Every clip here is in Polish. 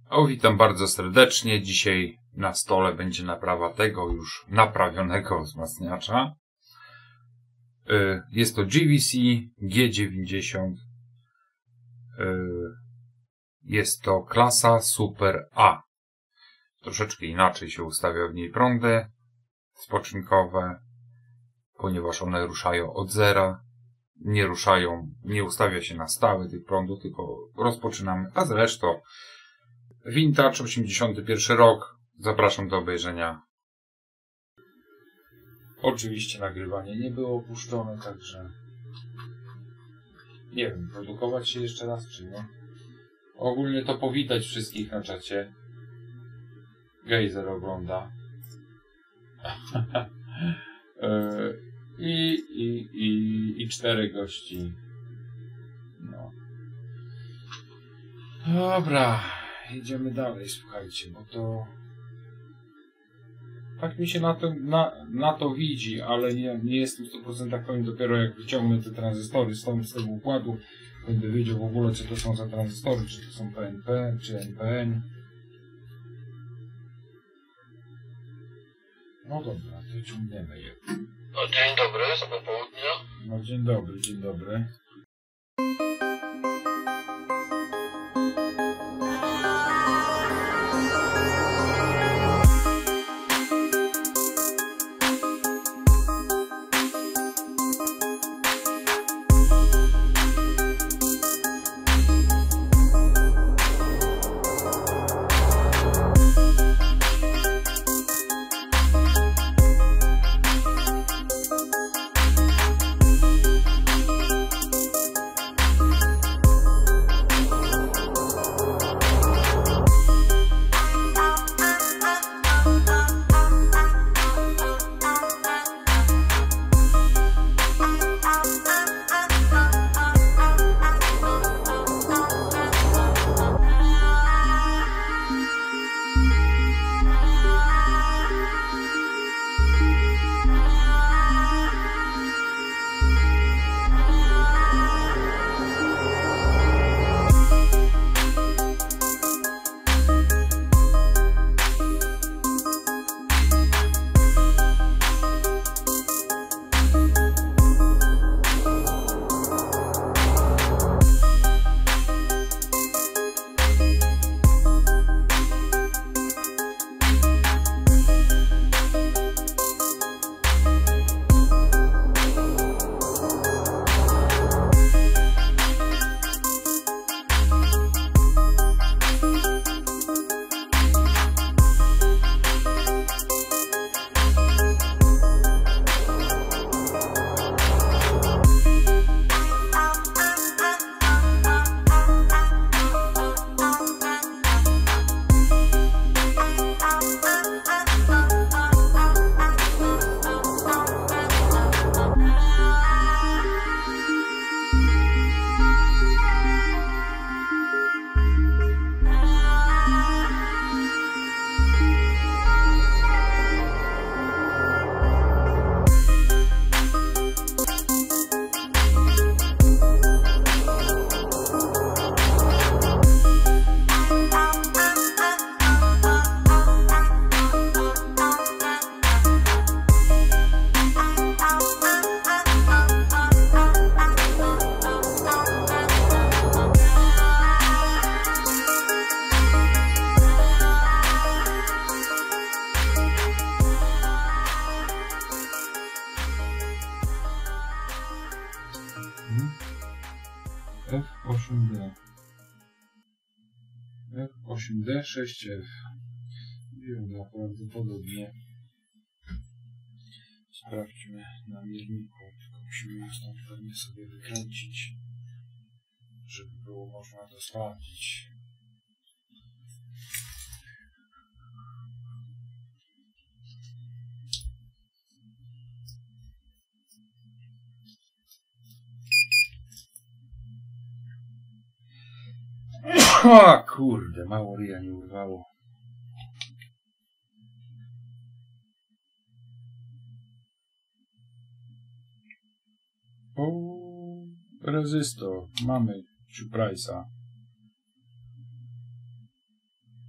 O, witam bardzo serdecznie. Dzisiaj na stole będzie naprawa tego już naprawionego wzmacniacza. Jest to GVC G90. Jest to klasa Super A. Troszeczkę inaczej się ustawia w niej prądy spoczynkowe, ponieważ one ruszają od zera. Nie ustawia się na stałe tych prądów, tylko rozpoczynamy. A zresztą Vintage 81 rok. Zapraszam do obejrzenia. Oczywiście nagrywanie nie było opuszczone, także nie wiem, produkować się jeszcze raz czy nie. Ogólnie to powitać wszystkich na czacie. Gejzer ogląda. I 4 gości. No. Dobra, idziemy dalej, słuchajcie, bo to tak mi się na to widzi, ale nie jestem 100% pewien. Dopiero jak wyciągnę te tranzystory z tego układu, będę wiedział w ogóle, co to są za tranzystory, czy to są PNP, czy NPN. No dobra, to ciągniemy je. No, dzień dobry, z popołudnia. No dzień dobry, dzień dobry. F8D. F8D 6F. Wygląda prawdopodobnie. Sprawdźmy na mierniku. Tylko musimy ją stąd pewnie sobie wykręcić, żeby było można to sprawdzić. O kurde, mało ryja nie urwało. O, rezystor. Mamy Surprise'a.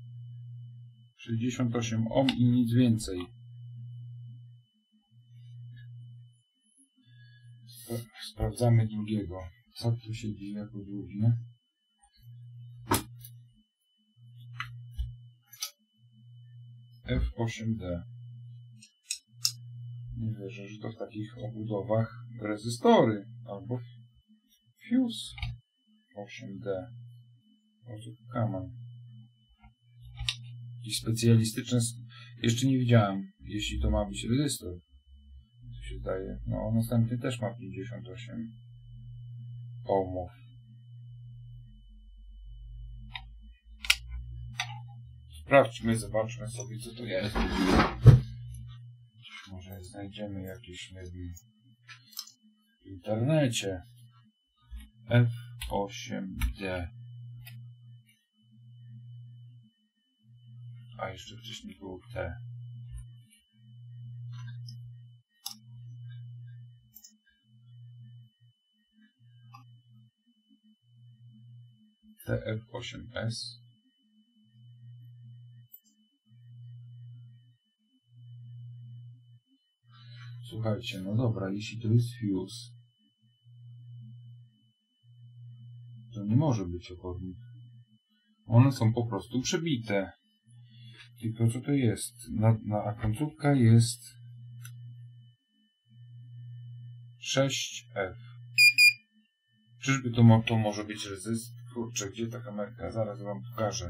68 ohm i nic więcej. Sprawdzamy drugiego. Co tu się dzieje jako drugie? F8D. Nie wierzę, że to w takich obudowach rezystory albo fuse 8D. O co kaman. I specjalistyczne. Jeszcze nie widziałem, jeśli to ma być rezystor. To się zdaje. No, następny też ma 58 ohmów. Sprawdźmy, zobaczmy sobie, co to jest. Może znajdziemy jakieś, nie wiem, w internecie. F8D. A jeszcze wcześniej było T. TF8S. Słuchajcie, no dobra, jeśli to jest fuse, to nie może być opornik. One są po prostu przebite. Tylko co to jest? A końcówka jest 6F. Czyżby to może być rezystor? Kurczę, gdzie ta kamerka? Zaraz wam pokażę.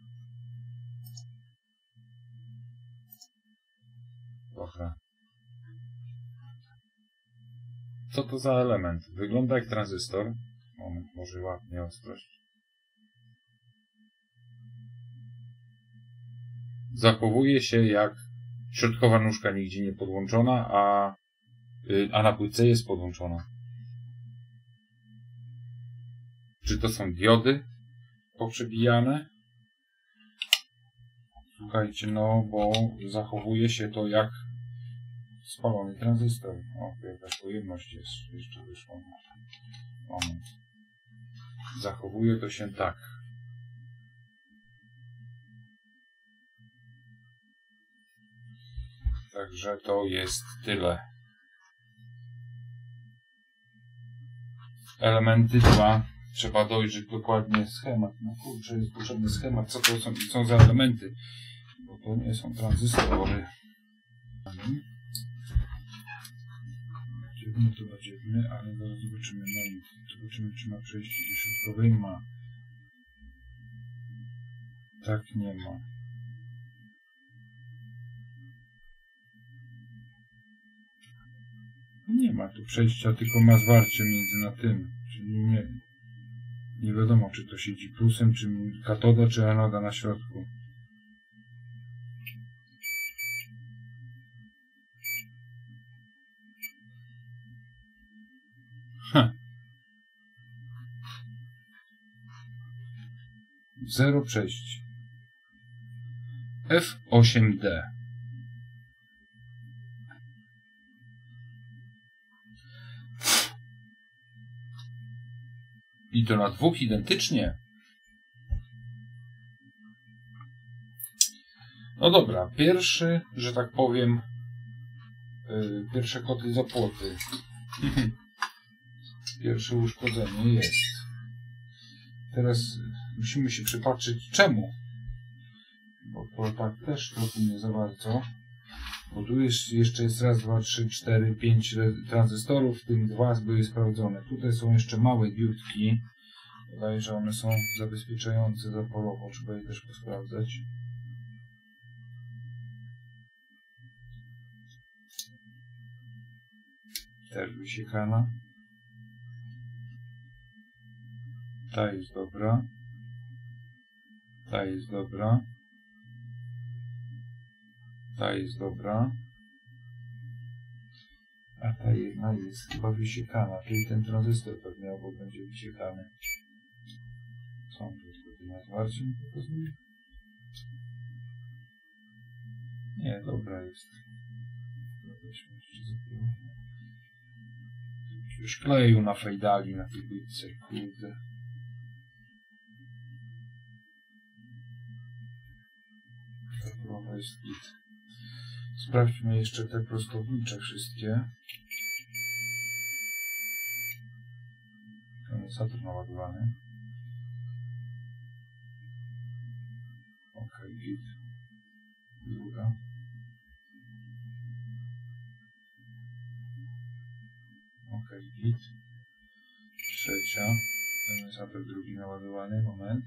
Dobra. Co to za element? Wygląda jak tranzystor. Moment, może ładnie ostrość. Zachowuje się jak środkowa nóżka nigdzie nie podłączona, a na płytce jest podłączona. Czy to są diody poprzebijane? Słuchajcie, no bo zachowuje się to jak spalony tranzystor. O, jakaś pojemność jest. Jeszcze wyszło. Moment. Zachowuje to się tak. Także to jest tyle. Elementy 2. Trzeba dojrzeć dokładnie schemat. No kurczę, jest potrzebny schemat. Co to są za elementy? Bo to nie są tranzystory. To badziewny, ale zaraz zobaczymy na nich. Zobaczymy, czy ma przejście do środkowej. Ma. Tak, nie ma. Nie ma tu przejścia, tylko ma zwarcie między na tym. Czyli nie wiadomo, czy to siedzi plusem, czy katoda, czy anoda na środku. Zero przejść. F8D. I to na dwóch identycznie. No dobra, pierwszy, że tak powiem, pierwsze koty za płoty. Pierwsze uszkodzenie jest. Teraz musimy się przypatrzyć czemu. Bo to tak też trochę nie za bardzo. Bo tu jeszcze jest raz, 2, 3, 4, 5 tranzystorów, w tym 2 były sprawdzone. Tutaj są jeszcze małe diodki. Wydaje, że one są zabezpieczające zaporowo. Trzeba je też posprawdzać. Też wysiekana. Ta jest dobra. Ta jest dobra. Ta jest dobra. A ta jedna jest chyba wysiekana. Czyli ten tranzystor pewnie obok będzie wysiekany. Co on tu na zwarcie mi pokazuje? Nie, dobra jest. Już kleju na fejdali na tej płytce, kurde. Połowa jest git. Sprawdźmy jeszcze te prostownicze wszystkie. Kondensator naładowany. Ok, git. Druga. Ok, git. Trzecia. Kondensator drugi naładowany. Moment.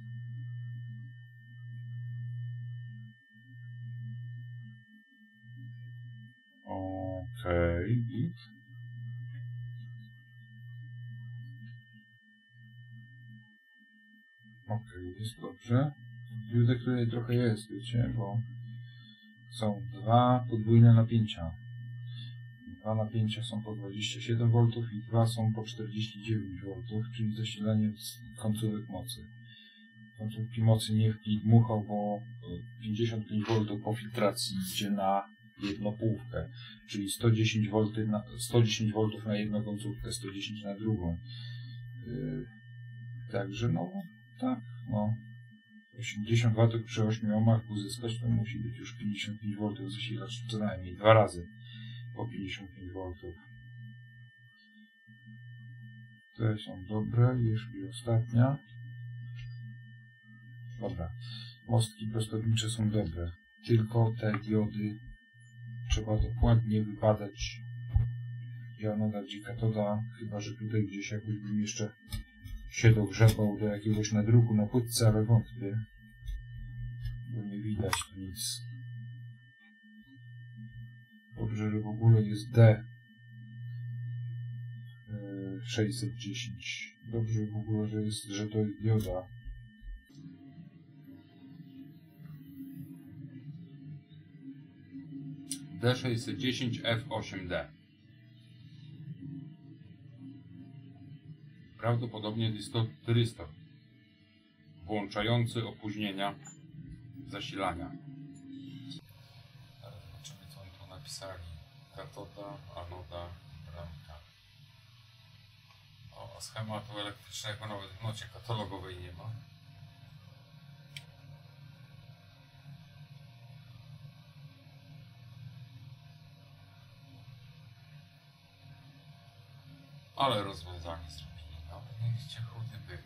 Ok, git. Ok, jest dobrze. Diodek tutaj trochę jest, wiecie, bo są dwa podwójne napięcia. Dwa napięcia są po 27 V i dwa są po 49 V, czyli zasilanie końcówek mocy. Końcówki mocy nie dmuchał, bo 55 V po filtracji idzie na jednopółkę, czyli 110 V na jedną końcówkę, 110 na drugą. Także no, tak, no. 80 W przy 8 ohmach uzyskać, to musi być już 55 V zasilacz, co najmniej 2 razy po 55 V. Te są dobre, jeszcze ostatnia. Dobra, mostki prostownicze są dobre, tylko te diody trzeba dokładnie wypadać. Anoda, katoda, chyba że tutaj gdzieś jakoś bym jeszcze się dogrzebał do jakiegoś nadruku na płytce, ale wątpię, bo nie widać tu nic. Dobrze, że w ogóle jest D 610. Dobrze w ogóle, że to jest dioda. D610F8D. Prawdopodobnie jest to tyrystor włączający opóźnienia zasilania. Zobaczymy, co oni tu napisali. Katoda, anoda, bramka. O, schematu elektrycznego nawet w nocie katalogowej nie ma. Ale rozwiązanie zrobili. No, niech cię chudy byk.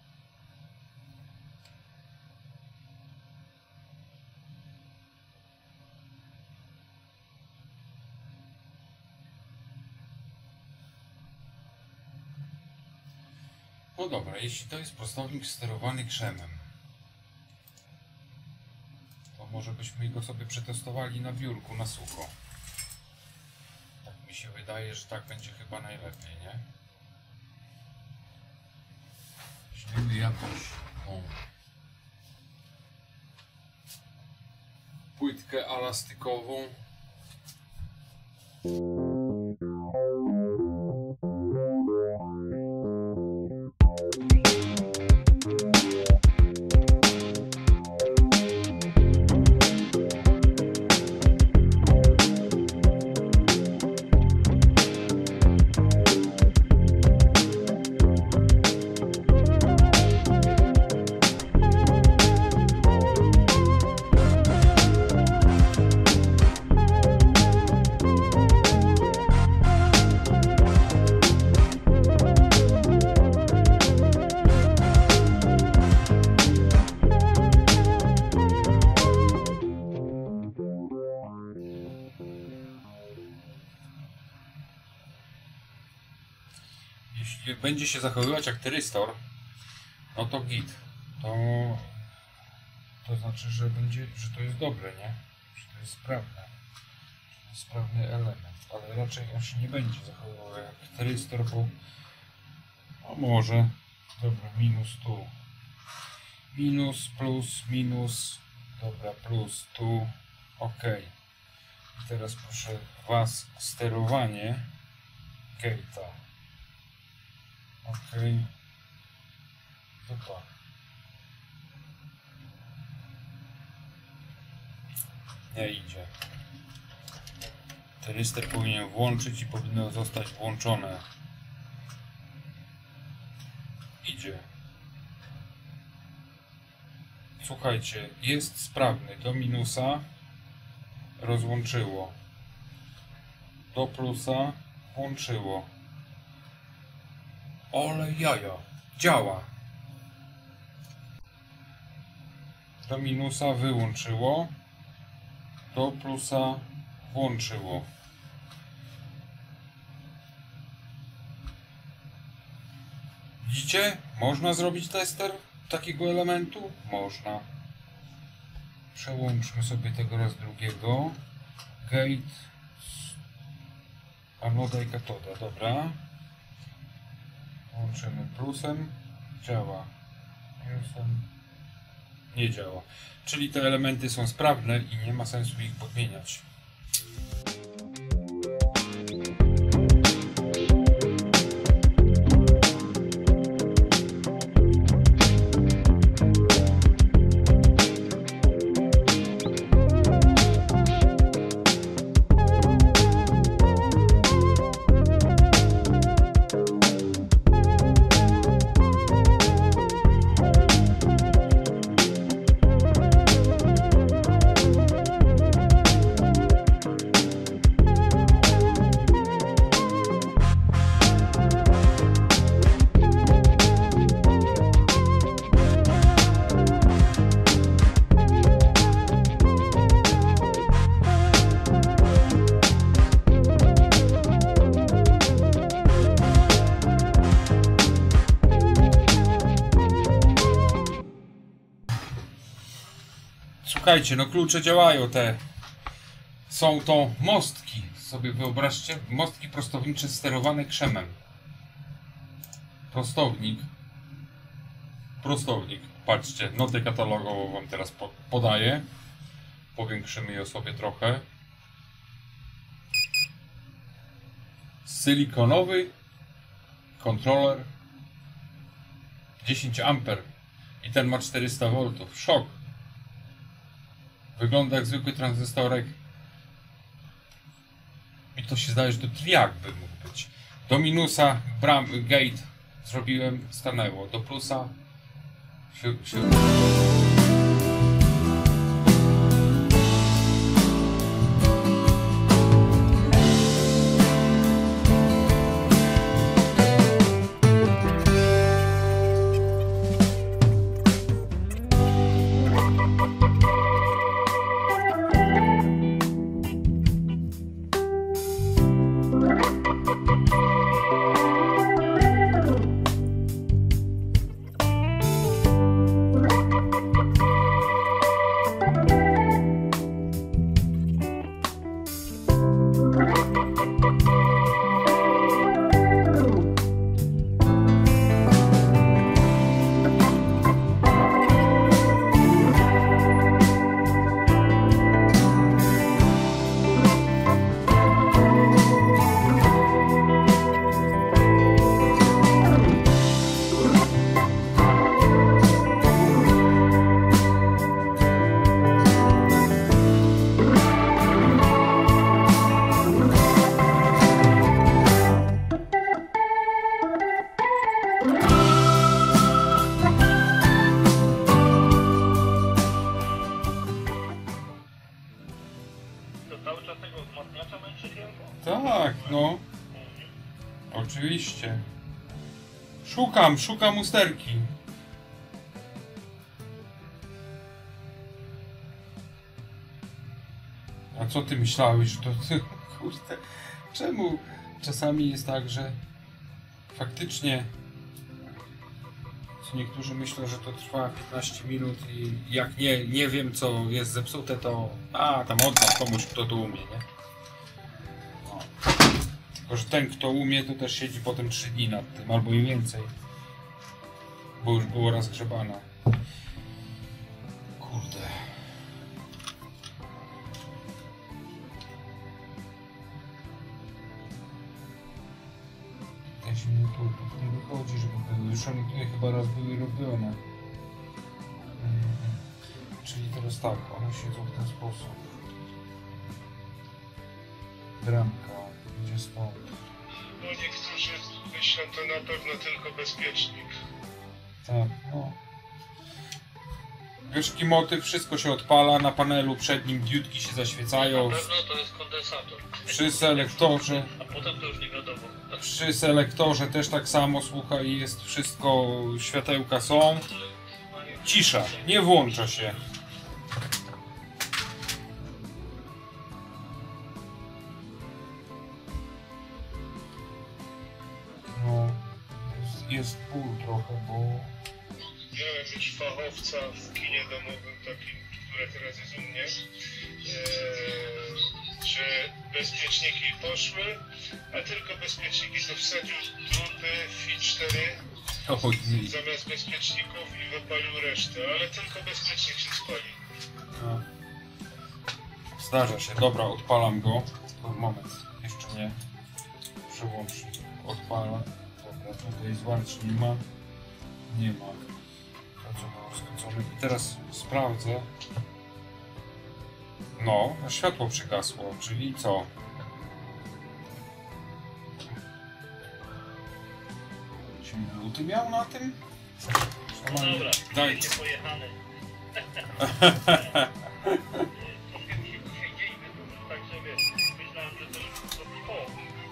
No dobra, jeśli to jest prostownik sterowany krzemem, to może byśmy go sobie przetestowali na biurku, na sucho. Tak mi się wydaje, że tak będzie chyba najlepiej, nie? Weźmiemy jakąś płytkę elastykową. Jeśli będzie się zachowywać jak tyrystor, no to git. To znaczy, że to jest dobre, nie? Że to jest sprawne. Że to jest sprawny element, ale raczej on się nie będzie zachowywał jak tyrystor, bo no może. Dobra, minus tu. Minus, plus, minus. Dobra, plus tu. Ok. I teraz proszę Was sterowanie gate'a. Ok. Dobra. Nie idzie. Tyryster powinien włączyć i powinno zostać włączone. Idzie. Słuchajcie, jest sprawny. Do minusa rozłączyło. Do plusa włączyło. Ale jaja. Działa. Do minusa wyłączyło. Do plusa włączyło. Widzicie? Można zrobić tester takiego elementu? Można. Przełączmy sobie tego raz drugiego. Gate. Anoda i katoda. Dobra. Łączymy plusem. Działa. Minusem. Nie działa. Czyli te elementy są sprawne i nie ma sensu ich podmieniać. Słuchajcie, no klucze działają te. Są to mostki. Sobie wyobraźcie, mostki prostownicze sterowane krzemem. Prostownik. Patrzcie, notę katalogową wam teraz podaję. Powiększymy ją sobie trochę. Silikonowy kontroler 10 A i ten ma 400 V. Szok. Wygląda jak zwykły tranzystorek. I to się zdaje, że to triak by mógł być. Do minusa gate zrobiłem, stanęło. Do plusa się... Tak, no. Oczywiście. Szukam usterki. A co ty myślałeś, że to... Kurde, czemu czasami jest tak, że faktycznie niektórzy myślą, że to trwa 15 minut i jak nie wiem, co jest zepsute, to tam oddam komuś, kto to umie, nie? No. Tylko, że ten, kto umie, to też siedzi potem 3 dni nad tym, albo i więcej. Bo już było raz grzebane. Kurde. Jakieś minutów nie wychodzi, żeby były. Już one tutaj chyba raz były robione. Czyli teraz tak, one siedzą w ten sposób. Bramka, gdzie stąd? No niektórzy myślą, to na pewno tylko bezpiecznik. Tak, no. Wiesz, jaki motyw, wszystko się odpala, na panelu przednim diodki się zaświecają. Na pewno to jest kondensator. Przy selektorze, A potem to już nie wiadomo. przy selektorze też tak samo, słuchaj, jest wszystko, światełka są. Cisza, nie włącza się. No, jest ból trochę, bo... Miałem już fachowca w kinie domowym takim, które teraz jest u mnie, że bezpieczniki poszły, a tylko bezpieczniki to wsadził drupy FI 4 Oj, zamiast bezpieczników i wypalił resztę, ale tylko bezpiecznik się spali. no. Zdarza się, dobra, odpalam go. Moment, jeszcze nie. Przełącznik, odpalam. Dobra, tutaj zwarć nie ma. Nie ma. I teraz sprawdzę. No, światło przygasło, czyli co? Czyli luty miał na tym? No dobra, Daj. jedzie pojechany. Troszkę mi się dzisiaj dzień wydłużył, także wiesz, myślałem, że to już po.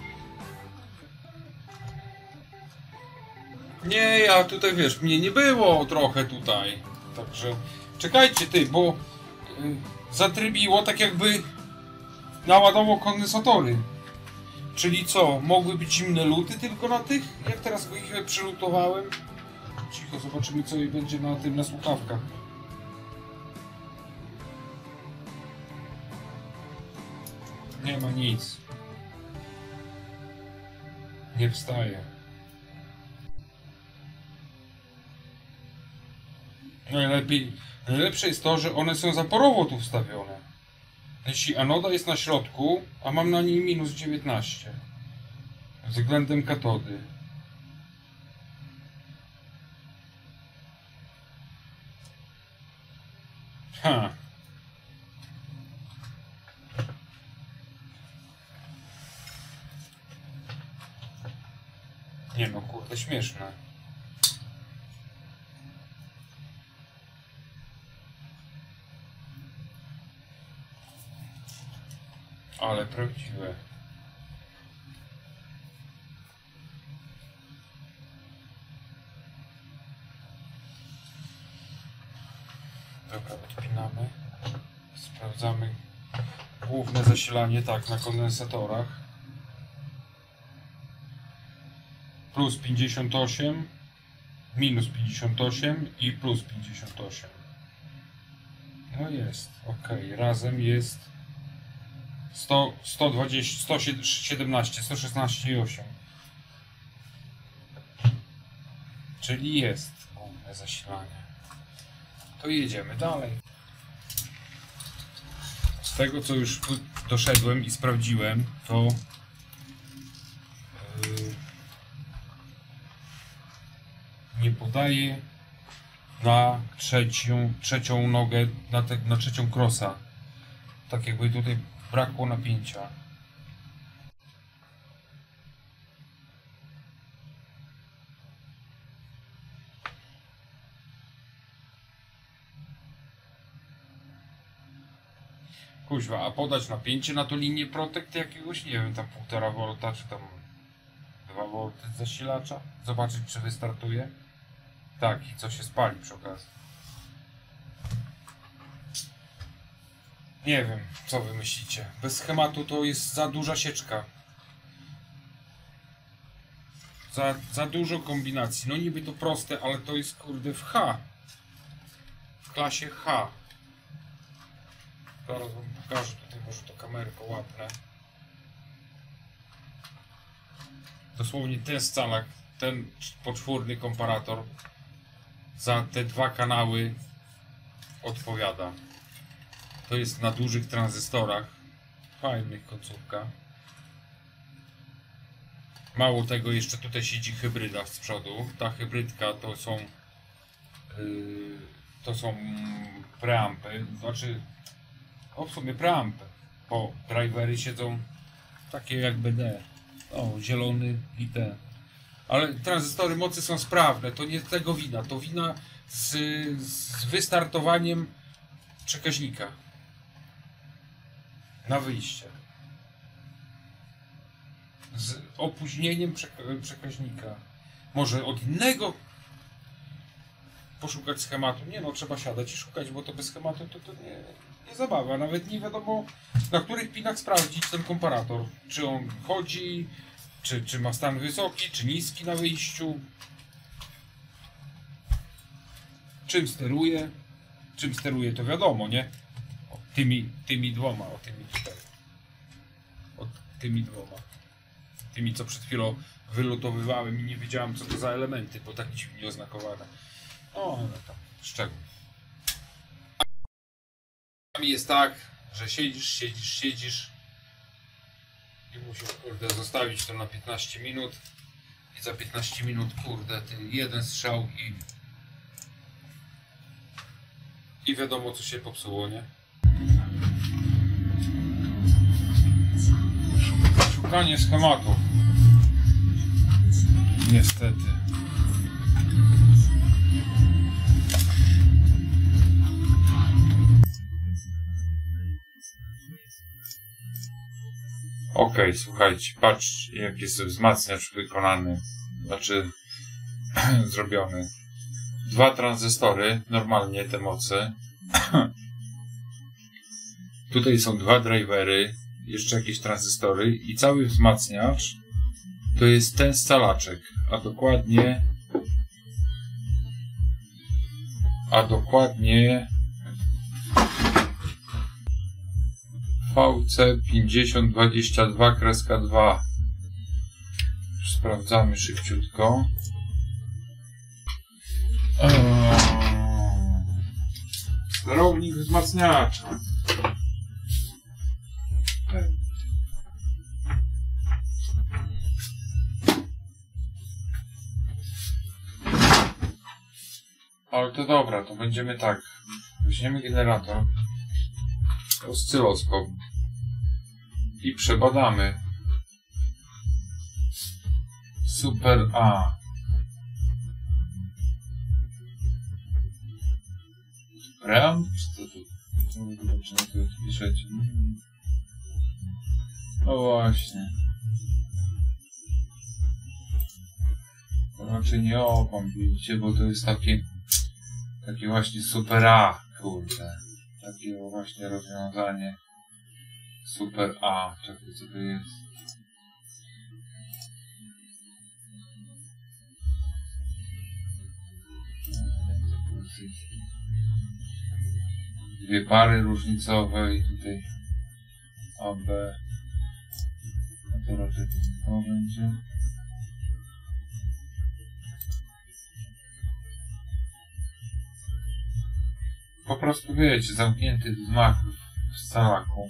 Nie, ja tutaj wiesz, mnie nie było trochę tutaj. Także czekajcie ty, bo zatrybiło tak jakby naładowało kondensatory. Czyli co, mogły być zimne luty tylko na tych? Jak teraz ich przylutowałem? Cicho, zobaczymy co będzie na tym, na słuchawkach. Nie ma nic. Nie wstaje. Najlepsze jest to, że one są zaporowo tu wstawione. Jeśli anoda jest na środku, a mam na niej minus 19 względem katody. Ha. Nie no, kurde, śmieszne. Ale prawdziwe. Dobra, odpinamy. Sprawdzamy główne zasilanie, tak, na kondensatorach. Plus 58, minus 58 i plus 58. No jest, ok, razem jest 120, 117, 116,8. Czyli jest główne zasilanie. To jedziemy dalej. Z tego co już doszedłem i sprawdziłem, to nie podaje na trzecią nogę, na trzecią krosa. Tak jakby tutaj brakło napięcia. Kuźwa, a podać napięcie na tą linię Protect jakiegoś, nie wiem, tam 1,5 V czy tam 2 V zasilacza? Zobaczyć czy wystartuje. Tak, i co się spali przy okazji. Nie wiem, co wy myślicie. Bez schematu to jest za duża sieczka. Za dużo kombinacji. No niby to proste, ale to jest kurde w H. W klasie H. Zaraz wam pokażę tutaj, może to kamerkę łapnę. Dosłownie ten scalak, ten poczwórny komparator za te dwa kanały odpowiada. To jest na dużych tranzystorach, fajnych końcówka. Mało tego, jeszcze tutaj siedzi hybryda z przodu. Ta hybrydka to są preampy, znaczy w sumie preampy, bo drivery siedzą takie jak BD. O, zielony i te. Ale tranzystory mocy są sprawne, to nie tego wina, to wina z wystartowaniem przekaźnika na wyjście. Z opóźnieniem przekaźnika. Może od innego poszukać schematu. Nie no, trzeba siadać i szukać, bo to bez schematu to nie zabawa. Nawet nie wiadomo, na których pinach sprawdzić ten komparator. Czy on chodzi, czy ma stan wysoki, czy niski na wyjściu. Czym steruje? Czym steruje to wiadomo, nie? O, tymi dwoma, o tymi tutaj. O tymi dwoma. Tymi, co przed chwilą wylutowywałem i nie wiedziałem, co to za elementy, bo tak dziwnie oznakowane. O, ale tam szczegół. Czasami jest tak, że siedzisz i musisz, kurde, zostawić to na 15 minut i za 15 minut, kurde, ty jeden strzał i wiadomo, co się popsuło, nie? Szukanie schematów. Niestety. Okej, słuchajcie, patrz jak jest wzmacniacz wykonany, znaczy zrobiony. 2 tranzystory, normalnie te mocy. Tutaj są 2 drivery, jeszcze jakieś tranzystory i cały wzmacniacz to jest ten scalaczek, a dokładnie VC5022-2. Sprawdzamy szybciutko. Sterownik wzmacniacza. Ale to dobra, to będziemy tak. Weźmiemy generator, oscyloskop i przebadamy. Super A. Preamp? Czy co tu? Zobaczymy, co tu piszecie. No właśnie. To raczej nie opam, widzicie, bo to jest takie właśnie Super A, kurde. Takie właśnie rozwiązanie. Super A. Czekaj, co to jest? Dwie pary różnicowe i tutaj AB. No to raczej to będzie. Po prostu wiecie, zamknięty wzmach w scalaku.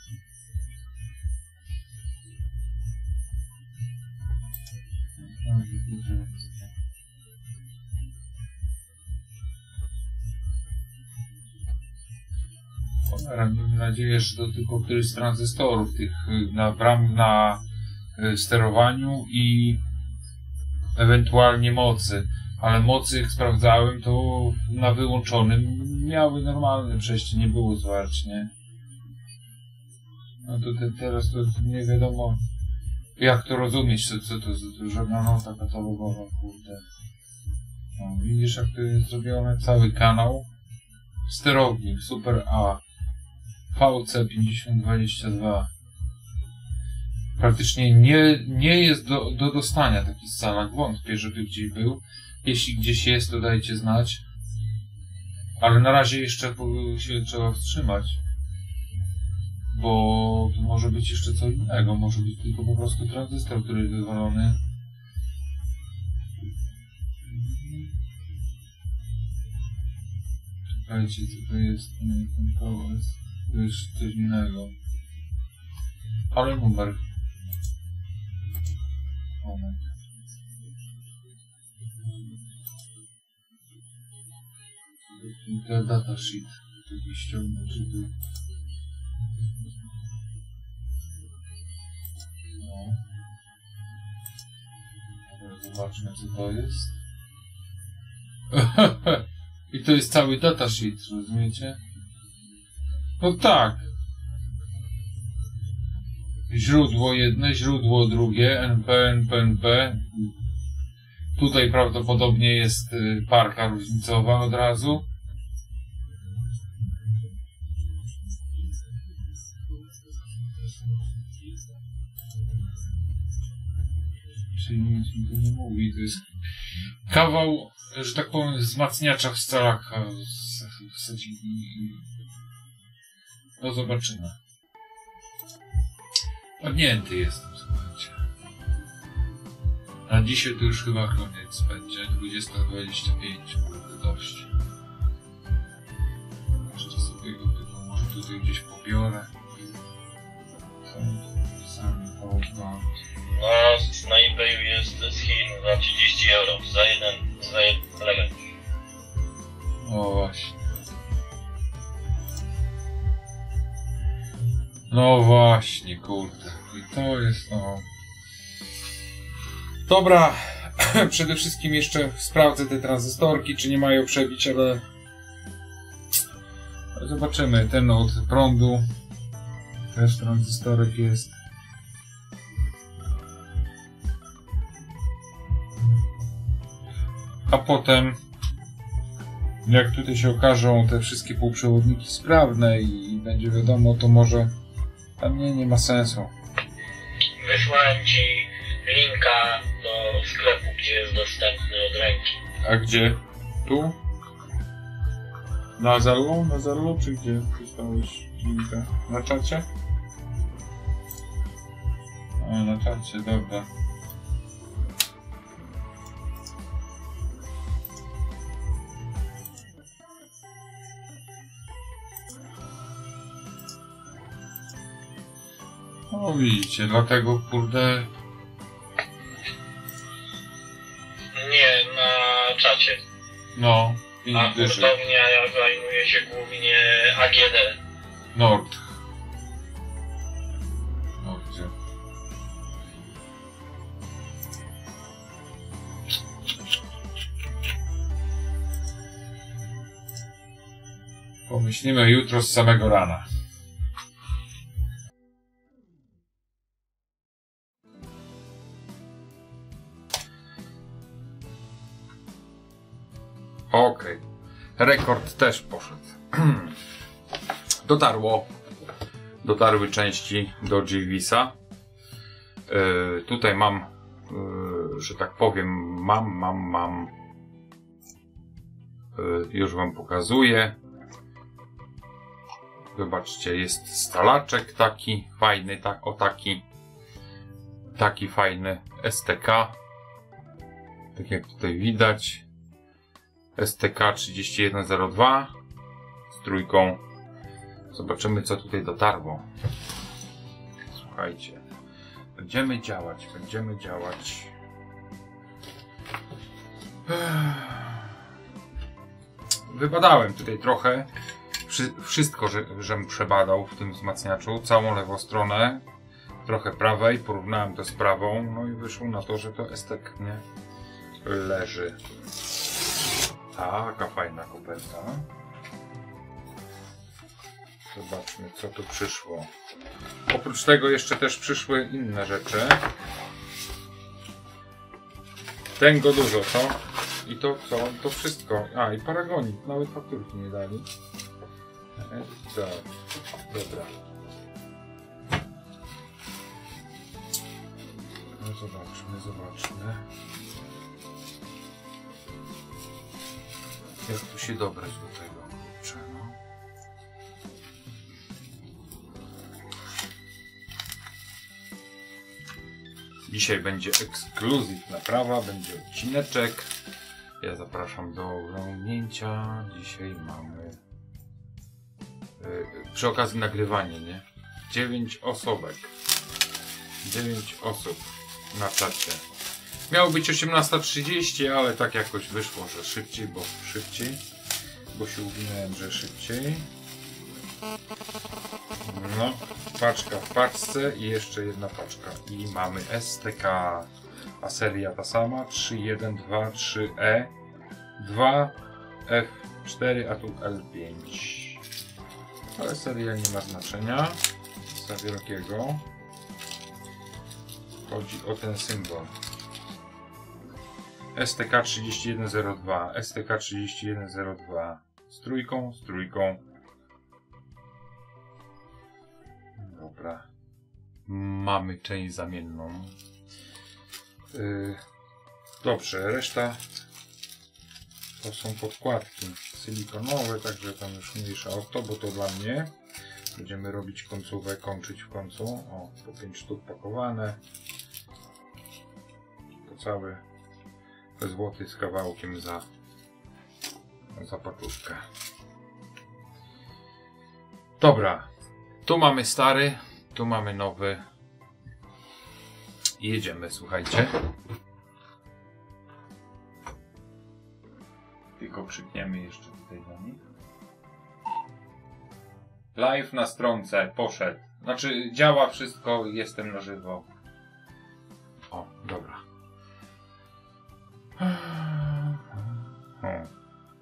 Mam nadzieję, że to tylko któryś z tranzystorów tych na sterowaniu i ewentualnie mocy. Ale mocy, jak sprawdzałem, to na wyłączonym miały normalne przejście, nie było zwarć, nie? No to teraz to nie wiadomo, jak to rozumieć, co to żadna nota katalogowa, kurde. No, widzisz, jak to jest zrobione? Cały kanał. Sterownik, Super A. VC5022. Praktycznie nie jest do dostania taki scalak. Wątpię, żeby gdzieś był. Jeśli gdzieś jest, to dajcie znać. Ale na razie jeszcze się trzeba wstrzymać. Bo to może być jeszcze co innego. Może być tylko po prostu tranzystor, który jest wywalony. Czekajcie, co to jest? To jest coś innego. Ale numer. Moment. To datasheet. Taki ściągnięty. No. Dobra, zobaczmy, co to jest. I to jest cały datasheet, rozumiecie? No tak. Źródło jedno, źródło drugie, NP. Tutaj prawdopodobnie jest parka różnicowa od razu. Czyli nic mi to nie mówi, to jest kawał, że tak powiem, wzmacniacza w scalaka wsadzili. No zobaczymy. Padnięty jestem, słuchajcie. A dzisiaj to już chyba koniec będzie. 20:25, kurde, dość. Jeszcze sobie go tylko może tutaj gdzieś pobiorę. Sami połowam. No, na eBayu jest z Chin za 30 euro za jeden element. O właśnie. No właśnie, kurde. I to jest no... Dobra, przede wszystkim jeszcze sprawdzę te tranzystorki, czy nie mają przebić, ale... Zobaczymy, ten od prądu. Też tranzystorek jest. A potem, jak tutaj się okażą te wszystkie półprzewodniki sprawne i będzie wiadomo, to może tam nie ma sensu. Wysłałem ci linka do sklepu, gdzie jest dostępny od ręki. A gdzie? Tu? Na Zallu? Na Zallu? Czy gdzie przysłałeś linka? Na czacie? A, na czacie, dobra. No widzicie, dlatego kurde... Nie, na czacie. No, A i wyżej. hurtownia zajmuje się głównie AGD. Nord. No gdzie? Pomyślimy jutro z samego rana. Okej. Rekord też poszedł. Dotarły części do JVISa. Tutaj mam, że tak powiem, mam. Już wam pokazuję. Zobaczcie, jest stalaczek taki fajny, taki fajny STK. Tak jak tutaj widać. STK 3102 z trójką. Zobaczymy, co tutaj dotarło. Słuchajcie, będziemy działać. Wybadałem tutaj trochę. Wszystko, żem przebadał w tym wzmacniaczu. Całą lewą stronę, trochę prawej. Porównałem to z prawą. No i wyszło na to, że to STK nie leży. Taka fajna koperta. Zobaczmy, co tu przyszło. Oprócz tego jeszcze też przyszły inne rzeczy. Tego dużo, co? I to co? To wszystko. A, i paragonik. Nawet fakturki nie dali. Tak. Dobra. No zobaczmy. Jak tu się dobrać do tego, kurczę, no. Dzisiaj będzie ekskluzyw naprawa, będzie odcineczek. Ja zapraszam do oglądnięcia. Dzisiaj mamy przy okazji nagrywanie, nie? 9 osobek. 9 osób na czacie. Miało być 18:30, ale tak jakoś wyszło, że szybciej, bo się uwinąłem, że szybciej. No, paczka w paczce i jeszcze jedna paczka. I mamy STK, a seria ta sama, 3123E 2F L4, a tu L5. Ale seria nie ma znaczenia. Za wielkiego. Chodzi o ten symbol. STK3102, STK3102. Z trójką. Dobra. Mamy część zamienną. Dobrze, reszta to są podkładki silikonowe, także tam już mniejsza o to, bo to dla mnie. Będziemy robić końcówę, kończyć w końcu. O, po 5 sztuk pakowane. To cały złoty z kawałkiem za paczuszkę. Dobra, tu mamy stary, tu mamy nowy. I jedziemy, słuchajcie. Tylko krzykniemy jeszcze tutaj do nich. Live na stronce, poszedł. Znaczy działa wszystko, jestem na żywo. O, dobra. O.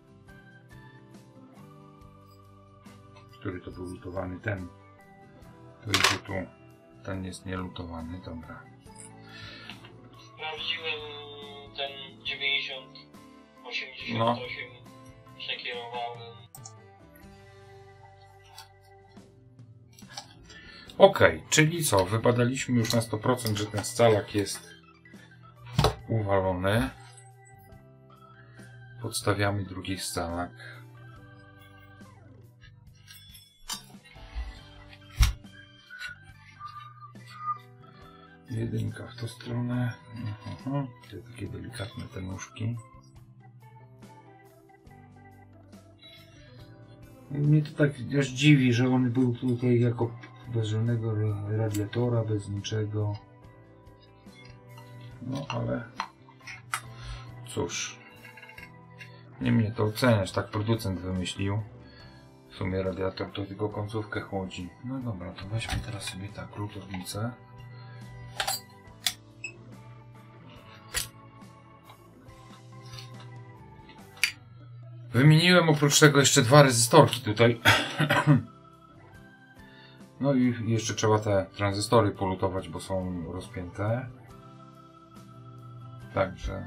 Który to był lutowany? Ten. To idzie tu. Ten jest nielutowany, dobra. Sprawdziłem ten 90, 88, no. Przekierowałem. Okej, czyli co? Wybadaliśmy już na 100%, że ten scalak jest uwalony. Podstawiamy drugi scalak. Jedynka w tą stronę. Te takie delikatne te nóżki. Mnie to tak aż dziwi, że on był tutaj jako bez żadnego radiatora, bez niczego. No ale cóż, nie mnie to oceniać, tak producent wymyślił. W sumie radiator to tylko końcówkę chłodzi. No dobra, to weźmy teraz sobie tak lutownicę. Wymieniłem oprócz tego jeszcze 2 rezystorki tutaj. No i jeszcze trzeba te tranzystory polutować, bo są rozpięte. Także.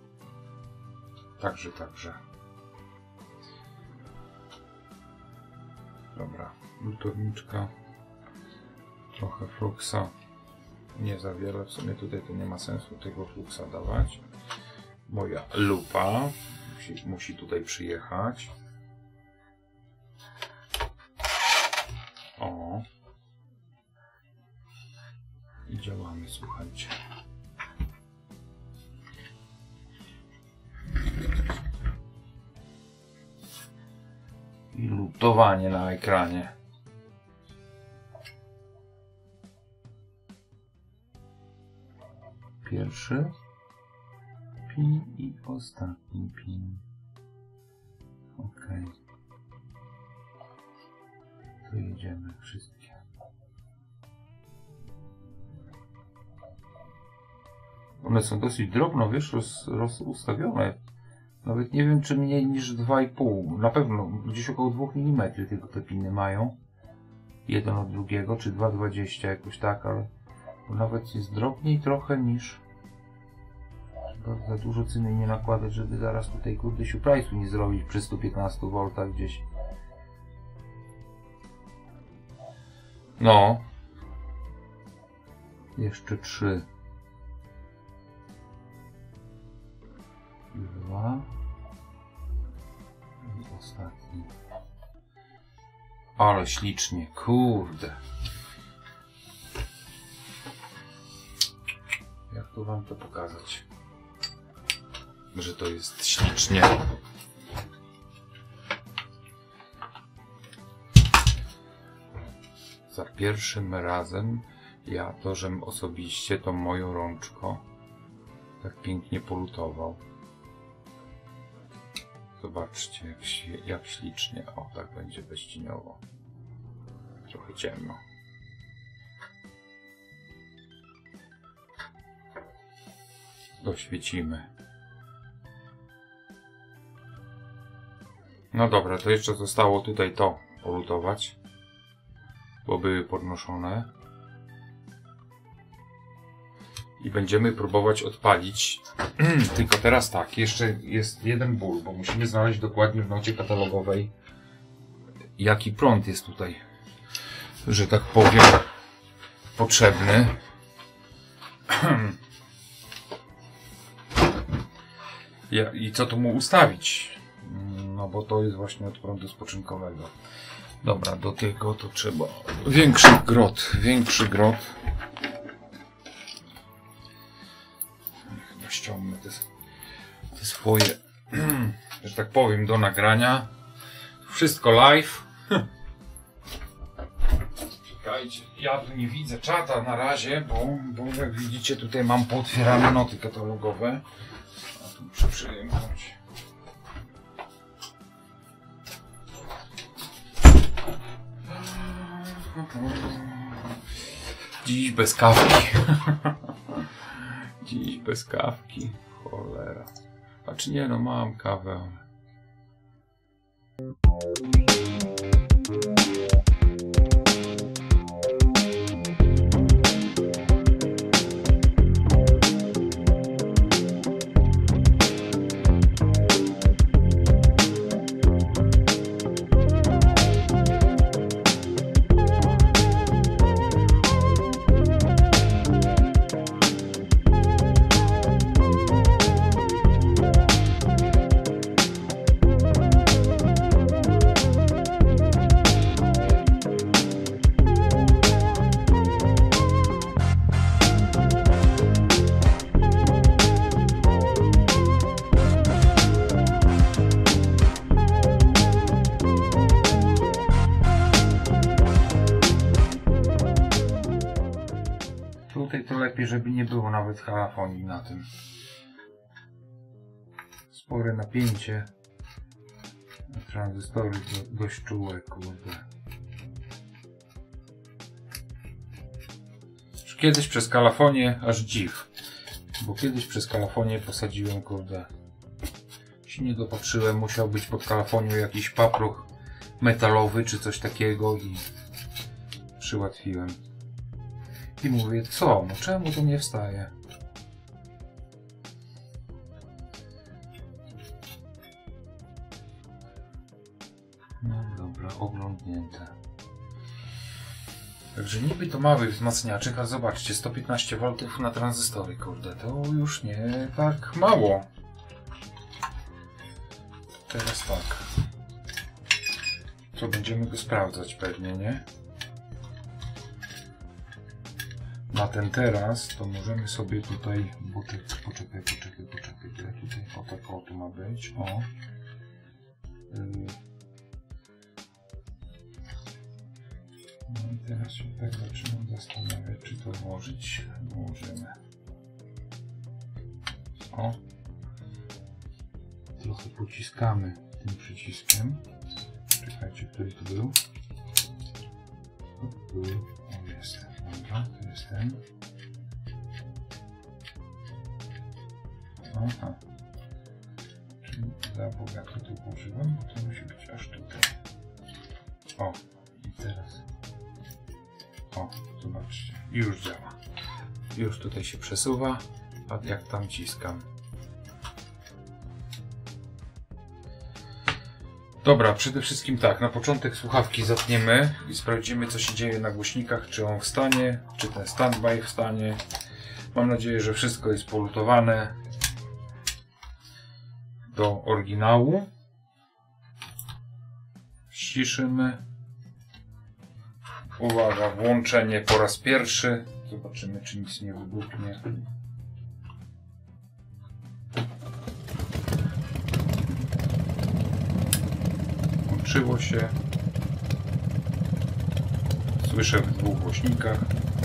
Dobra, lutowniczka. Trochę fluxa. Nie za wiele, w sumie tutaj to nie ma sensu tego fluxa dawać. Moja lupa musi tutaj przyjechać. O. I działamy, słuchajcie. I lutowanie na ekranie. Pierwszy pin i ostatni pin. Ok. To jedziemy wszystkie. One są dosyć drobno, wiesz, ustawione. Nawet nie wiem, czy mniej niż 2,5. Na pewno gdzieś około 2 mm tylko te piny mają. Jeden od drugiego, czy 2,20 jakoś tak, ale nawet jest drobniej trochę niż... Za dużo cyny nie nakładać, żeby zaraz tutaj kurde surprise'u nie zrobić przy 115 V gdzieś. No. Jeszcze 3. 2. I ostatni. Ale ślicznie, kurde. Jak tu wam to pokazać? Że to jest ślicznie. Za pierwszym razem ja to, żem osobiście tą moją rączką tak pięknie polutował. Zobaczcie jak ślicznie. O, tak będzie bezcieniowo. Trochę ciemno. Doświecimy. No dobra, to jeszcze zostało tutaj to polutować, bo były podnoszone. I będziemy próbować odpalić. Tylko teraz tak, jeszcze jest jeden ból, bo musimy znaleźć dokładnie w nocie katalogowej, jaki prąd jest tutaj, że tak powiem, potrzebny. I co tu mu ustawić? No bo to jest właśnie od prądu spoczynkowego. Dobra, do tego to trzeba większy grot. Chyba ściągnę te swoje, że tak powiem, do nagrania. Wszystko live. Czekajcie, ja tu nie widzę czata na razie, bo jak widzicie tutaj mam pootwierane noty katalogowe. A tu muszę przejęknąć. Dziś bez kawki. Dziś bez kawki. Cholera. A czy nie, no mam kawę, ale... Tutaj to lepiej, żeby nie było nawet halafonii na tym. Spore napięcie. Tranzystory dość czułe, kurde. Kiedyś przez kalafonię aż dziw. Bo kiedyś przez kalafonię posadziłem, kurde. Się nie dopatrzyłem, musiał być pod kalafonią jakiś papruch metalowy czy coś takiego i przyłatwiłem. I mówię, co? No czemu to nie wstaje? No dobra, oglądnięte. Także niby to mały wzmacniaczek, a zobaczcie, 115 V na tranzystory, kurde, to już nie tak mało. Teraz tak. Co, będziemy go sprawdzać pewnie, nie? Na ten teraz to możemy sobie tutaj, poczekaj, tutaj, o tak, o tu ma być, o. No i teraz się tak zaczynam zastanawiać, czy to włożyć. Włożymy. O. Trochę pociskamy tym przyciskiem. Czekajcie, który tu był? O, jest. Dobra, to jest ten. Aha. Czyli za bogato tu włożyłem, bo to musi być aż tutaj. O, i teraz. O, zobaczcie. Już działa. Już tutaj się przesuwa, a jak tam ciskam. Dobra, przede wszystkim tak, na początek słuchawki zatniemy i sprawdzimy, co się dzieje na głośnikach, czy on wstanie, czy ten standby wstanie. Mam nadzieję, że wszystko jest polutowane do oryginału. Ściszymy. Uwaga, włączenie po raz pierwszy. Zobaczymy, czy nic nie wybuchnie. Włączyło się. Słyszę w dwóch głośnikach.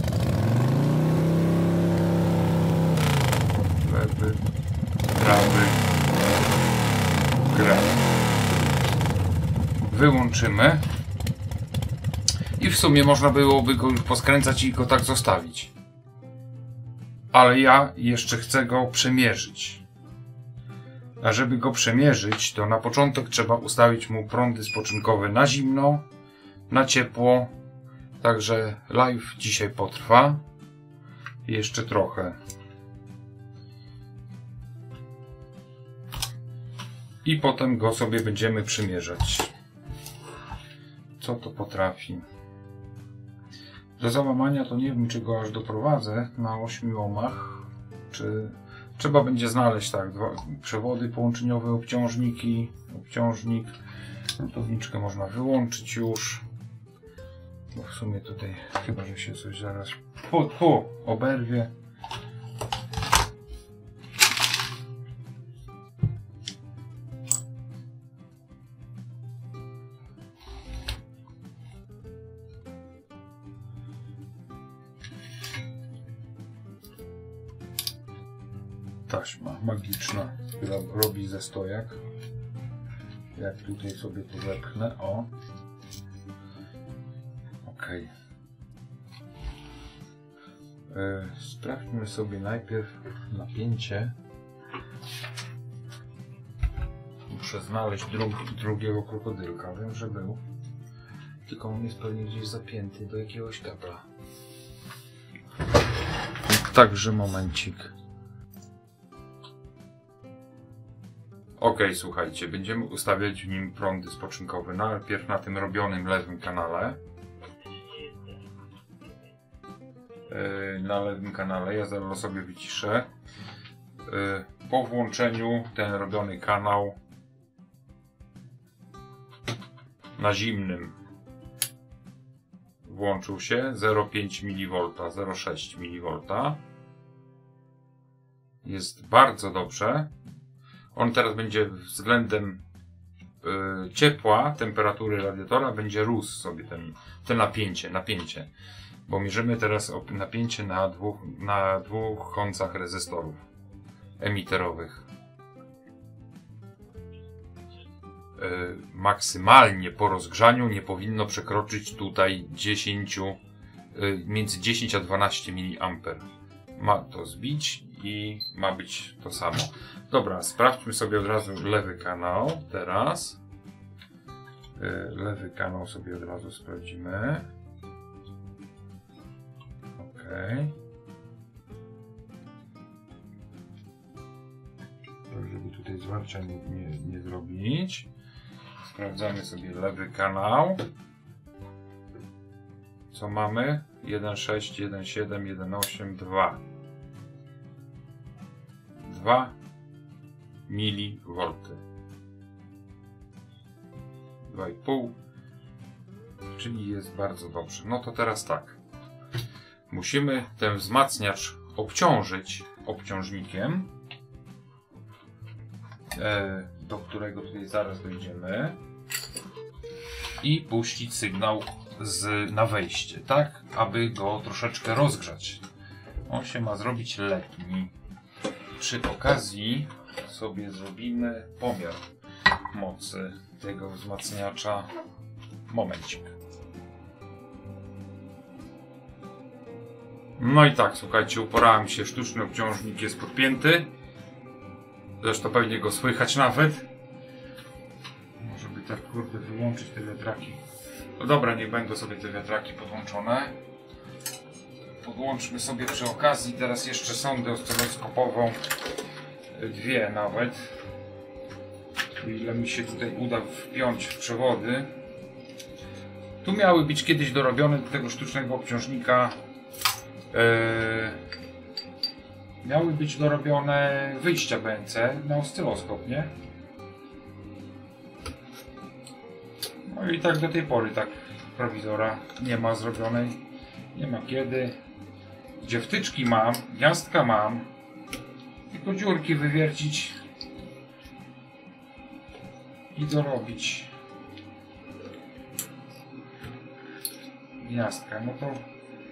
Lewy, prawy, gra. Wyłączymy. I w sumie można byłoby go już poskręcać i go tak zostawić. Ale ja jeszcze chcę go przemierzyć. A żeby go przemierzyć, to na początek trzeba ustawić mu prądy spoczynkowe na zimno, na ciepło. Także live dzisiaj potrwa. Jeszcze trochę. I potem go sobie będziemy przymierzać. Co to potrafi? Do załamania to nie wiem, czy go aż doprowadzę na 8 ohmach, czy trzeba będzie znaleźć tak, dwa przewody połączeniowe, obciążniki, obciążnik. Lutowniczkę można wyłączyć już. Bo w sumie tutaj chyba, że się coś zaraz oberwie. Taśma magiczna, która robi ze stojak. Jak tutaj sobie to zepchnę, o. Okej. Sprawdźmy sobie najpierw napięcie. Muszę znaleźć drugiego krokodylka. Wiem, że był. Tylko on jest pewnie gdzieś zapięty do jakiegoś kabla. Także momencik. Ok, słuchajcie, będziemy ustawiać w nim prądy spoczynkowe. Najpierw na tym robionym lewym kanale. Na lewym kanale, ja zaraz sobie wyciszę. Po włączeniu ten robiony kanał na zimnym włączył się 0,5 mV, 0,6 mV. Jest bardzo dobrze. On teraz będzie względem ciepła, temperatury radiatora będzie rósł sobie ten napięcie. Bo mierzymy teraz napięcie na dwóch końcach rezystorów emiterowych. Maksymalnie po rozgrzaniu nie powinno przekroczyć tutaj między 10 a 12 mA. Ma to zbić i ma być to samo. Dobra, sprawdźmy sobie od razu lewy kanał teraz. Lewy kanał sobie od razu sprawdzimy. Ok. Tak, żeby tutaj zwarcia nie zrobić. Sprawdzamy sobie lewy kanał. Co mamy? 1,6, 1,7, 1,8, 2. 2 mV. 2,5. Czyli jest bardzo dobrze. No to teraz tak. Musimy ten wzmacniacz obciążyć obciążnikiem, do którego tutaj zaraz dojdziemy, i puścić sygnał na wejście, tak aby go troszeczkę rozgrzać. On się ma zrobić letni. Przy okazji sobie zrobimy pomiar mocy tego wzmacniacza. Momencik. No i tak, słuchajcie, uporałem się, sztuczny obciążnik jest podpięty. Zresztą pewnie go słychać nawet. Może by tak, kurde, wyłączyć te wiatraki. No dobra, niech będą sobie te wiatraki podłączone. Podłączmy sobie przy okazji teraz jeszcze sondę oscyloskopową. Dwie nawet. O ile mi się tutaj uda wpiąć w przewody. Tu miały być kiedyś dorobione do tego sztucznego obciążnika. Miały być dorobione wyjścia BNC na oscyloskop, nie? No i tak do tej pory, tak prowizora nie ma zrobionej. Nie ma kiedy. Gdzie wtyczki mam, gniazdka mam. Tylko dziurki wywiercić i dorobić. Gniazdka, no to...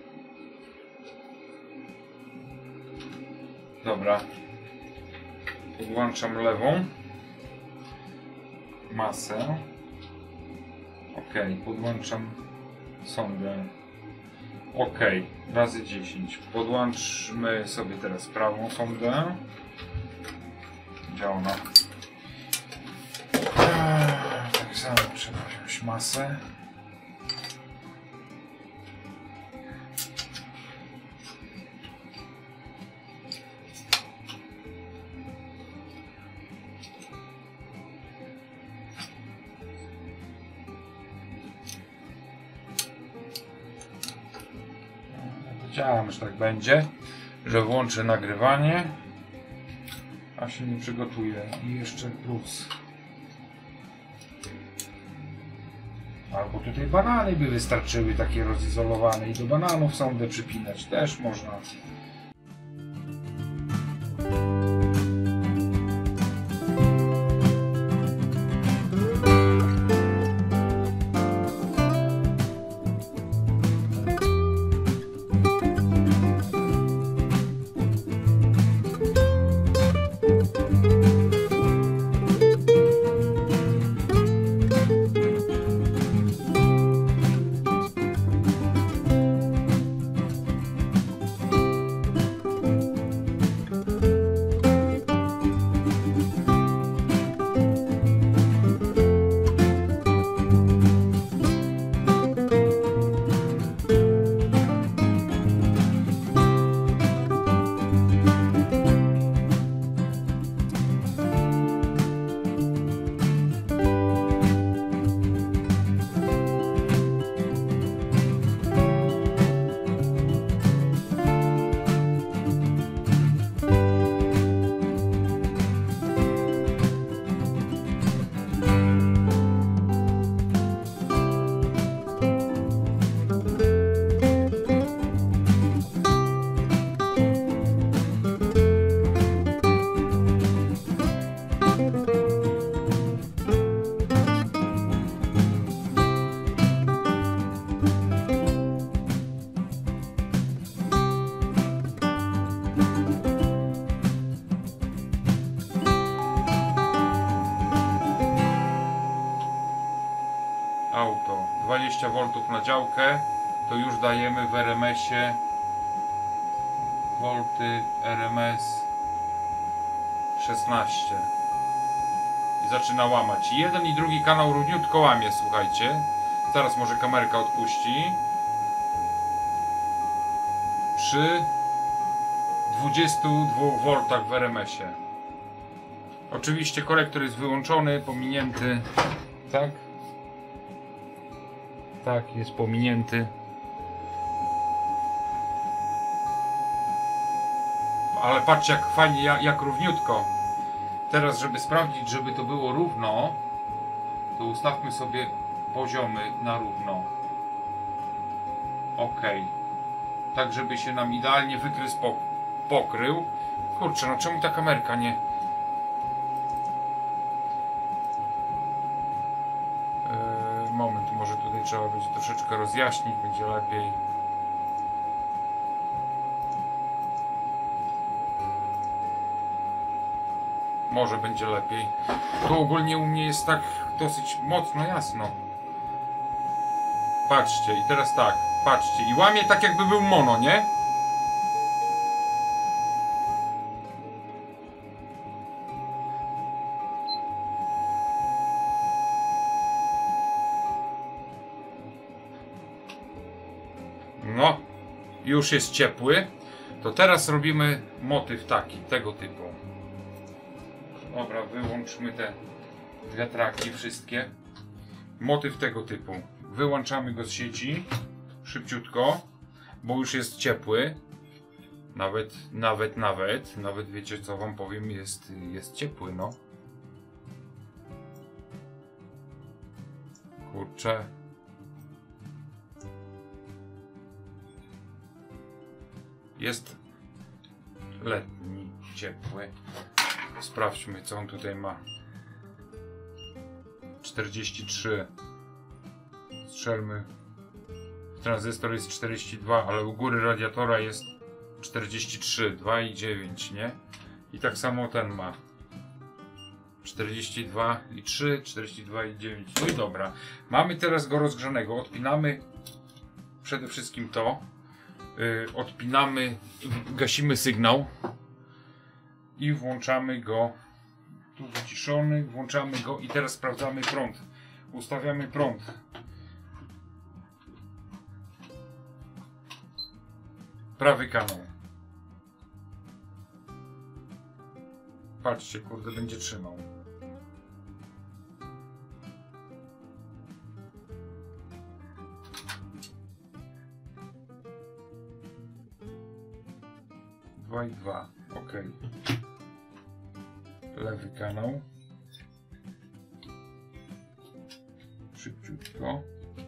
Dobra. Podłączam lewą masę. Ok, podłączam sondę. Ok, razy 10. Podłączmy sobie teraz prawą sondę. Gdzie ona? Trzeba wziąć masę. Wiedziałem, że tak będzie, że włączę nagrywanie, a się nie przygotuję. I jeszcze plus. Albo tutaj banany by wystarczyły, takie rozizolowane, i do bananów sondę przypinać też można. Auto 20 V na działkę, to już dajemy w RMS-ie volty RMS 16 i zaczyna łamać. Jeden i drugi kanał równiutko łamie, słuchajcie. Zaraz może kamerka odpuści. Przy 22 V w RMS-ie. Oczywiście korektor jest wyłączony, pominięty. Tak? Tak, jest pominięty. Ale patrzcie, jak fajnie, jak równiutko. Teraz, żeby sprawdzić, żeby to było równo, to ustawmy sobie poziomy na równo. Ok. Tak, żeby się nam idealnie wykrys pokrył. Kurczę, no czemu ta kamerka nie... Moment, może tutaj trzeba będzie troszeczkę rozjaśnić, będzie lepiej. Może będzie lepiej. Tu ogólnie u mnie jest tak dosyć mocno jasno. Patrzcie, i teraz tak, patrzcie, i łamie tak jakby był mono, nie? No, już jest ciepły. To teraz robimy motyw taki, tego typu. Dobra, wyłączmy te wiatraki wszystkie. Motyw tego typu. Wyłączamy go z sieci szybciutko, bo już jest ciepły. Nawet wiecie co wam powiem, jest ciepły, no. Kurczę. Jest letni, ciepły. Sprawdźmy, co on tutaj ma. 43. Strzelmy. Tranzystor jest 42, ale u góry radiatora jest 43, 2,9, nie? I tak samo ten ma 42,3, 42,9. No i dobra. Mamy teraz go rozgrzanego. Odpinamy przede wszystkim to. Odpinamy, gasimy sygnał i włączamy go. Tu wyciszony, włączamy go i teraz sprawdzamy prąd. ustawiamy prąd. Prawy kanał. Patrzcie, kurde, będzie trzymał. Dwa i dwa. Ok. Lewy kanał. Szybciutko.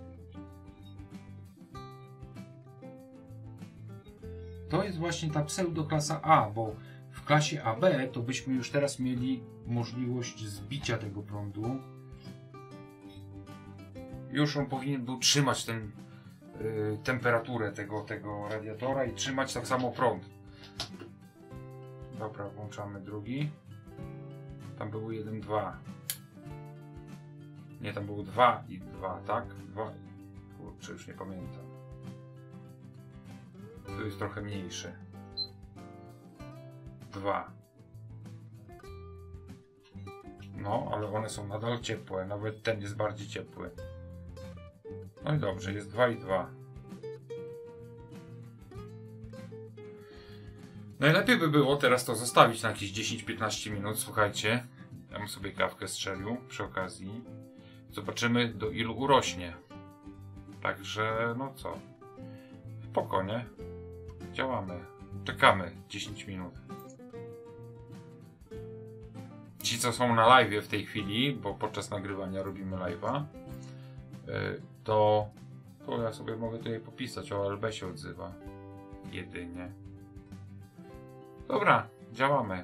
To jest właśnie ta pseudoklasa A, bo w klasie AB to byśmy już teraz mieli możliwość zbicia tego prądu. Już on powinien był trzymać temperaturę tego radiatora i trzymać tak samo prąd. Dobra, włączamy drugi. Tam było 1, 2. Nie, tam było 2 i 2, tak? 2. Kurczę, już nie pamiętam. Tu jest trochę mniejszy. 2. No, ale one są nadal ciepłe. Nawet ten jest bardziej ciepły. No i dobrze, jest 2 i 2. Najlepiej by było teraz to zostawić na jakieś 10-15 minut. Słuchajcie, ja bym sobie kawkę strzelił przy okazji. Zobaczymy, do ilu urośnie. Także, no co? Spokojnie. Działamy. Czekamy 10 minut. Ci, co są na live w tej chwili, bo podczas nagrywania robimy live'a, to ja sobie mogę tutaj popisać. O, LB się odzywa. Jedynie. Dobra, działamy.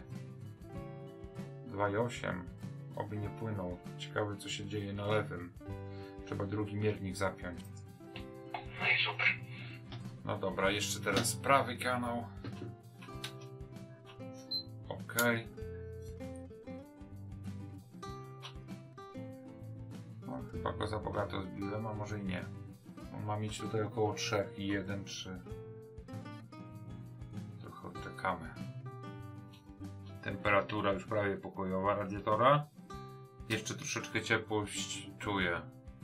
2,8. Oby nie płynął. Ciekawe, co się dzieje na lewym. Trzeba drugi miernik zapiąć. No i super. No dobra, jeszcze teraz prawy kanał. Ok. No, chyba go za bogato zbiłem, a może i nie. On ma mieć tutaj około 3 i 1, 3. Trochę odczekamy. Temperatura już prawie pokojowa radiatora. Jeszcze troszeczkę ciepłość czuję.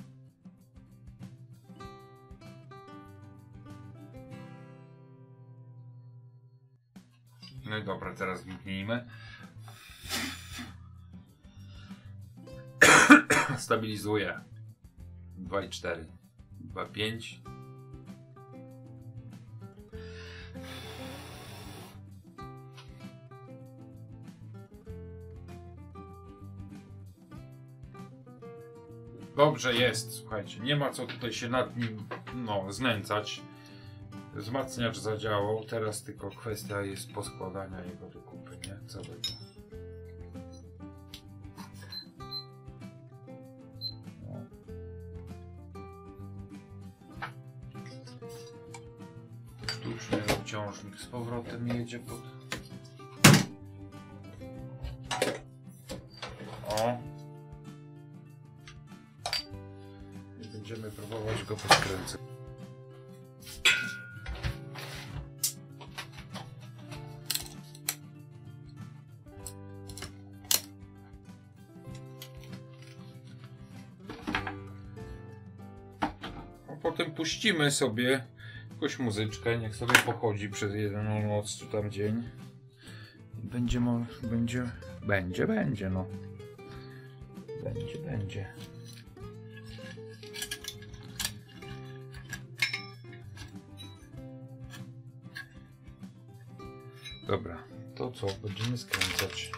No i dobra, teraz wniknijmy. Stabilizuję. 2,4. 2,5. Dobrze jest, słuchajcie, nie ma co tutaj się nad nim znęcać. Wzmacniacz zadziałał, teraz tylko kwestia jest poskładania jego do kupy, nie? Całego. No. Sztuczny obciążnik z powrotem jedzie pod... O! I będziemy próbować go poskręcać. Potem puścimy sobie jakąś muzyczkę, niech sobie pochodzi przez jedną noc czy tam dzień. I będzie, no. Będzie. Dobra, to co? Będziemy skręcać.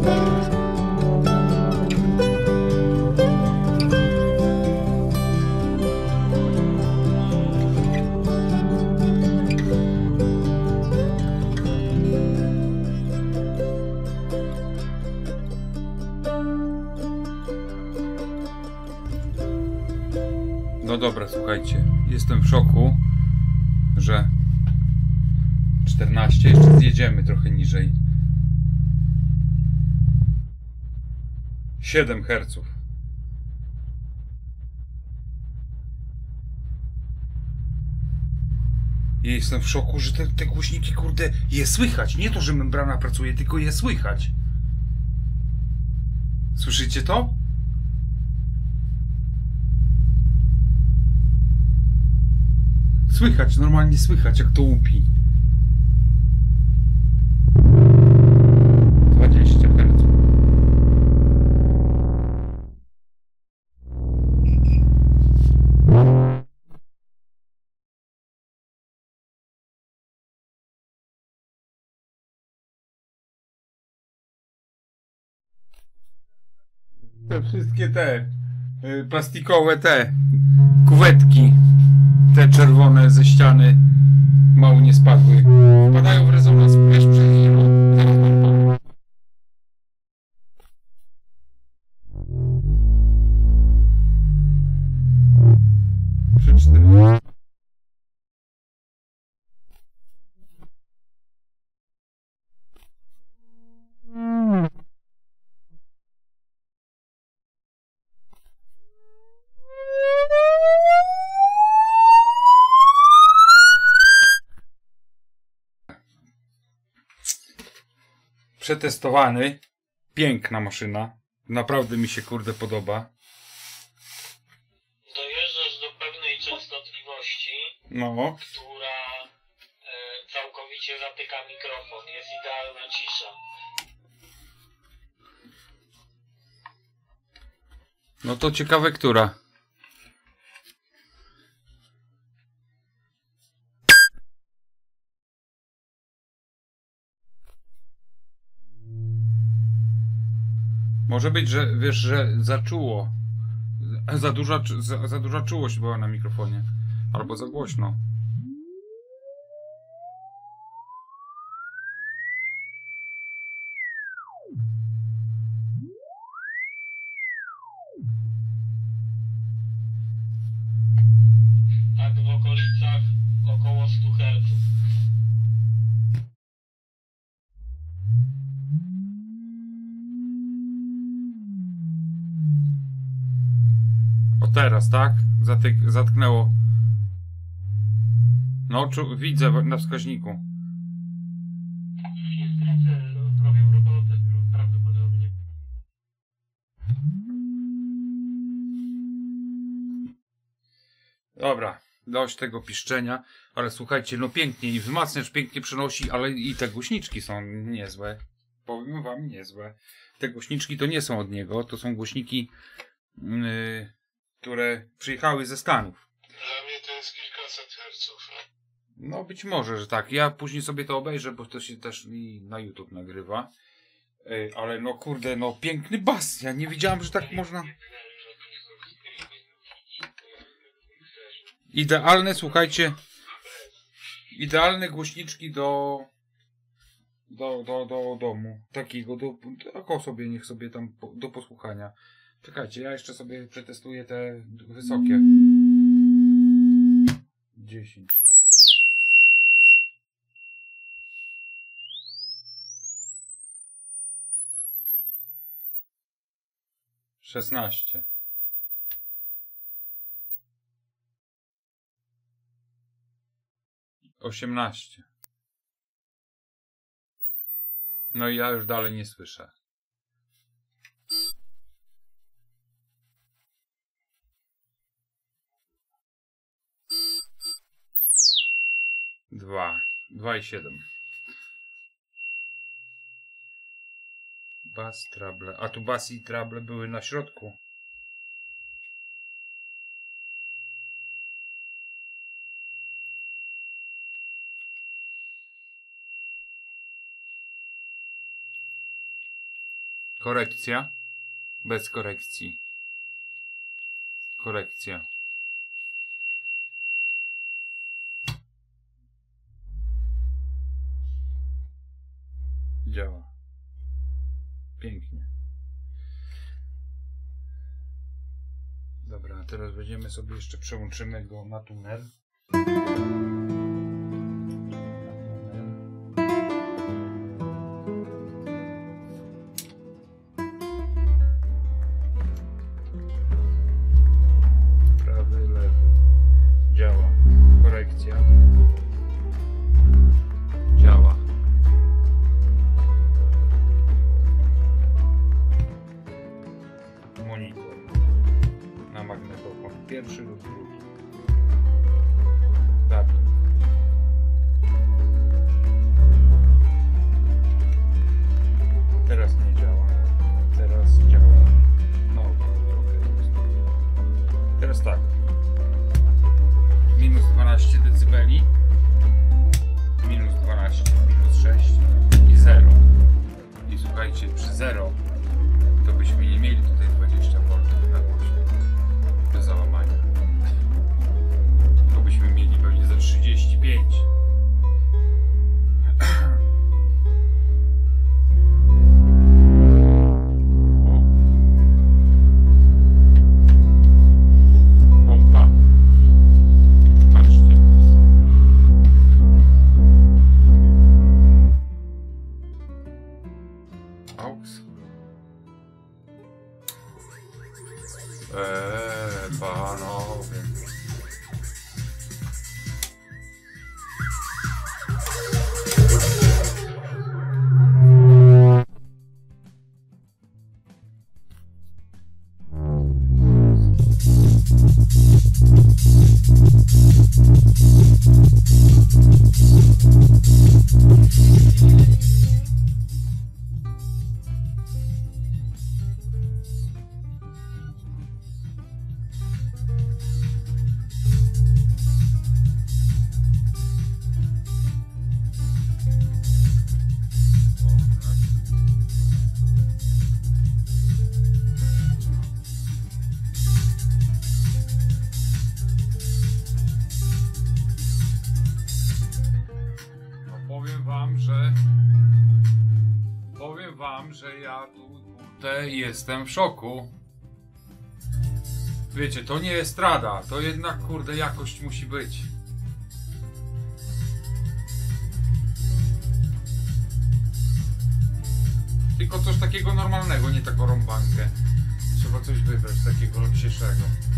No dobra, słuchajcie, jestem w szoku, że 14, jeszcze zjedziemy trochę niżej. 7 Hz. Ja jestem w szoku, że te głośniki, kurde, je słychać. Nie to, że membrana pracuje, tylko je słychać. Słyszycie to? Słychać, normalnie słychać, jak to łupi. 20 Hz. Te wszystkie plastikowe kuwetki, te czerwone ze ściany mało nie spadły. Wpadają w rezonans, wiesz, przed chwilą. 3-4. Przetestowany. Piękna maszyna. Naprawdę mi się, kurde, podoba. Dojeżdżasz do pewnej częstotliwości, No. która całkowicie zatyka mikrofon. Jest idealna cisza. No to ciekawe, która. Może być, że wiesz, że zaczuło. Za duża czułość była na mikrofonie. Albo za głośno. Tak w okolicach około 100 Hz. O teraz, tak? Zatknęło. No, widzę na wskaźniku. Robią robotę prawdopodobnie. Dobra, dość tego piszczenia. Ale słuchajcie, no pięknie i wzmacniacz pięknie przenosi, ale i te głośniczki są niezłe. Powiem wam, niezłe. Te głośniczki to nie są od niego, to są głośniki, które przyjechały ze Stanów. Dla mnie to jest kilkaset herców. No być może, że tak. Ja później sobie to obejrzę, bo to się też i na YouTube nagrywa. Ale no kurde, no piękny bas. Ja nie wiedziałem, że tak można. Idealne, słuchajcie. Idealne głośniczki do domu. Takiego, taką sobie, niech sobie tam do posłuchania. Czekajcie, ja jeszcze sobie przetestuję te wysokie. 10. Szesnaście. Osiemnaście. No i ja już dalej nie słyszę. 2,7. Bass, treble. A tu bass i treble były na środku. Korekcja. Bez korekcji. Korekcja. Działa. Pięknie. Dobra, teraz weźmiemy sobie jeszcze, przełączymy go na tunel. Prawy, lewy. Działa. Korekcja. Działa. Monitor. Na magnetofon. Pierwszy lub drugi. Dubbing. Teraz nie działa. Teraz działa. No, trochę. Teraz tak. Minus 12 dB. Minus 12, minus 6 i 0. I słuchajcie, przy 0 to byśmy nie mieli tutaj 20 V na głosie. Bez załamania. To byśmy mieli pewnie za 35. Pompa. Patrzcie. AUX. Panowie. Powiem wam, że ja tutaj jestem w szoku. Wiecie, to nie jest rada, to jednak kurde jakość musi być. Tylko coś takiego normalnego, nie taką rąbankę. Trzeba coś wybrać takiego lepszego.